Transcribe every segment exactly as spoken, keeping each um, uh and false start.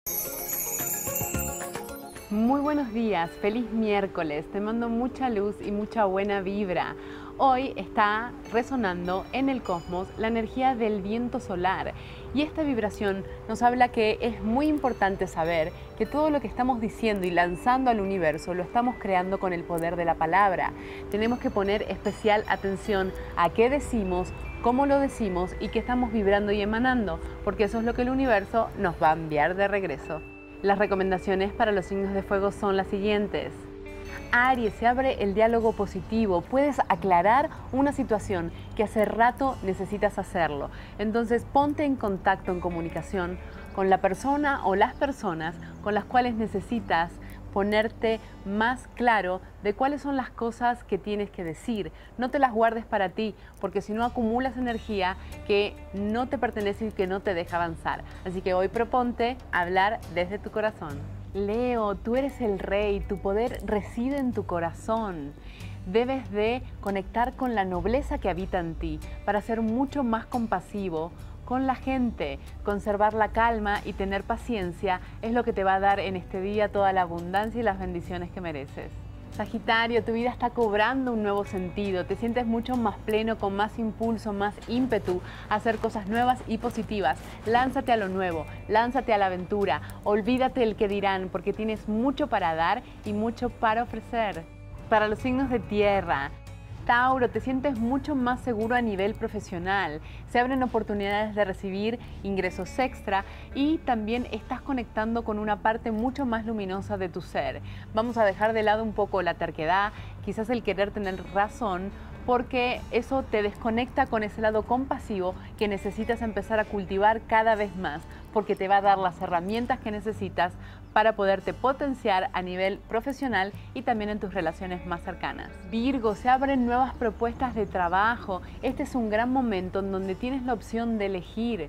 Muy buenos días, feliz miércoles, te mando mucha luz y mucha buena vibra. Hoy está resonando en el cosmos la energía del viento solar y esta vibración nos habla que es muy importante saber que todo lo que estamos diciendo y lanzando al universo lo estamos creando con el poder de la palabra. Tenemos que poner especial atención a qué decimos, cómo lo decimos y qué estamos vibrando y emanando, porque eso es lo que el universo nos va a enviar de regreso. Las recomendaciones para los signos de fuego son las siguientes. Aries, se abre el diálogo positivo, puedes aclarar una situación que hace rato necesitas hacerlo. Entonces ponte en contacto, en comunicación con la persona o las personas con las cuales necesitas ponerte más claro de cuáles son las cosas que tienes que decir. No te las guardes para ti, porque si no acumulas energía que no te pertenece y que no te deja avanzar. Así que hoy proponte hablar desde tu corazón. Leo, tú eres el rey, tu poder reside en tu corazón. Debes de conectar con la nobleza que habita en ti para ser mucho más compasivo con la gente. Conservar la calma y tener paciencia es lo que te va a dar en este día toda la abundancia y las bendiciones que mereces. Sagitario, tu vida está cobrando un nuevo sentido, te sientes mucho más pleno, con más impulso, más ímpetu a hacer cosas nuevas y positivas. Lánzate a lo nuevo, lánzate a la aventura, olvídate el que dirán, porque tienes mucho para dar y mucho para ofrecer. Para los signos de tierra, Tauro, te sientes mucho más seguro a nivel profesional, se abren oportunidades de recibir ingresos extra y también estás conectando con una parte mucho más luminosa de tu ser. Vamos a dejar de lado un poco la terquedad, quizás el querer tener razón, porque eso te desconecta con ese lado compasivo que necesitas empezar a cultivar cada vez más, porque te va a dar las herramientas que necesitas para poderte potenciar a nivel profesional y también en tus relaciones más cercanas. Virgo, se abren nuevas propuestas de trabajo. Este es un gran momento en donde tienes la opción de elegir.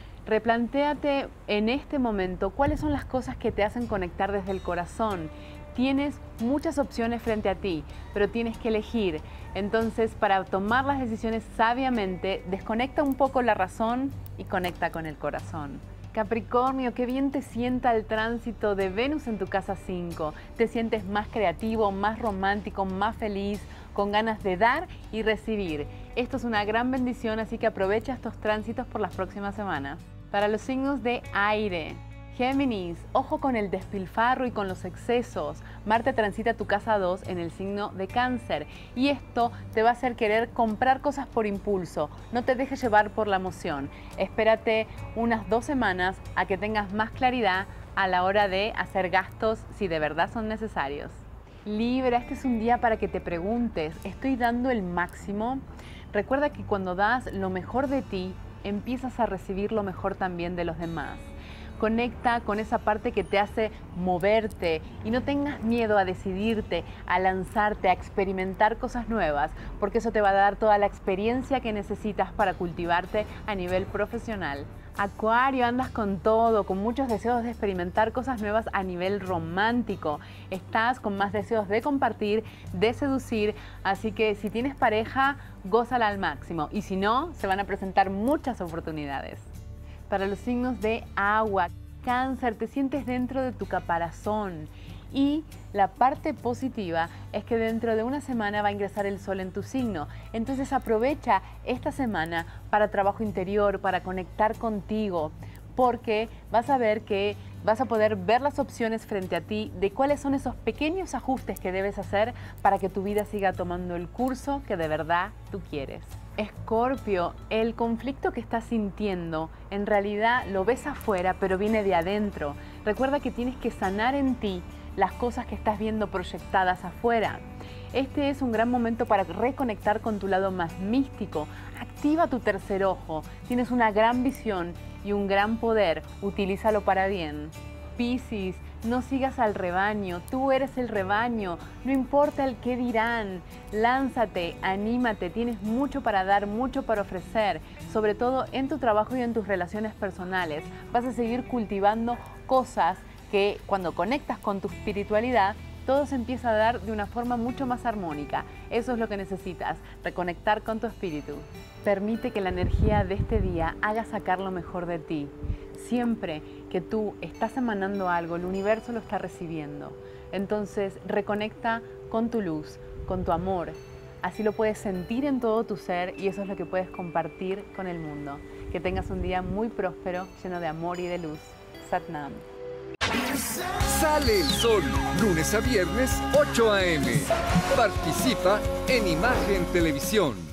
Replantéate en este momento cuáles son las cosas que te hacen conectar desde el corazón. Tienes muchas opciones frente a ti, pero tienes que elegir. Entonces, para tomar las decisiones sabiamente, desconecta un poco la razón y conecta con el corazón. Capricornio, qué bien te sienta el tránsito de Venus en tu casa cinco. Te sientes más creativo, más romántico, más feliz, con ganas de dar y recibir. Esto es una gran bendición, así que aprovecha estos tránsitos por las próximas semanas. Para los signos de aire, Géminis, ojo con el despilfarro y con los excesos. Marte transita tu casa dos en el signo de Cáncer y esto te va a hacer querer comprar cosas por impulso. No te dejes llevar por la emoción. Espérate unas dos semanas a que tengas más claridad a la hora de hacer gastos si de verdad son necesarios. Libra, este es un día para que te preguntes, ¿estoy dando el máximo? Recuerda que cuando das lo mejor de ti, empiezas a recibir lo mejor también de los demás. Conecta con esa parte que te hace moverte y no tengas miedo a decidirte, a lanzarte, a experimentar cosas nuevas, porque eso te va a dar toda la experiencia que necesitas para cultivarte a nivel profesional. Acuario, andas con todo, con muchos deseos de experimentar cosas nuevas a nivel romántico. Estás con más deseos de compartir, de seducir, así que si tienes pareja, gózala al máximo y si no, se van a presentar muchas oportunidades. Para los signos de agua, Cáncer, te sientes dentro de tu caparazón y la parte positiva es que dentro de una semana va a ingresar el sol en tu signo. Entonces aprovecha esta semana para trabajo interior, para conectar contigo, porque vas a ver que vas a poder ver las opciones frente a ti de cuáles son esos pequeños ajustes que debes hacer para que tu vida siga tomando el curso que de verdad tú quieres. Escorpio, el conflicto que estás sintiendo en realidad lo ves afuera, pero viene de adentro. Recuerda que tienes que sanar en ti las cosas que estás viendo proyectadas afuera. Este es un gran momento para reconectar con tu lado más místico. Activa tu tercer ojo. Tienes una gran visión y un gran poder. Utilízalo para bien. Piscis, no sigas al rebaño, tú eres el rebaño, no importa el qué dirán, lánzate, anímate, tienes mucho para dar, mucho para ofrecer, sobre todo en tu trabajo y en tus relaciones personales. Vas a seguir cultivando cosas que cuando conectas con tu espiritualidad, todo se empieza a dar de una forma mucho más armónica. Eso es lo que necesitas, reconectar con tu espíritu. permite que la energía de este día haga sacar lo mejor de ti. Siempre que tú estás emanando algo, el universo lo está recibiendo. Entonces, reconecta con tu luz, con tu amor. Así lo puedes sentir en todo tu ser y eso es lo que puedes compartir con el mundo. Que tengas un día muy próspero, lleno de amor y de luz. Sat Nam. Sale el sol, lunes a viernes, ocho a eme Participa en Imagen Televisión.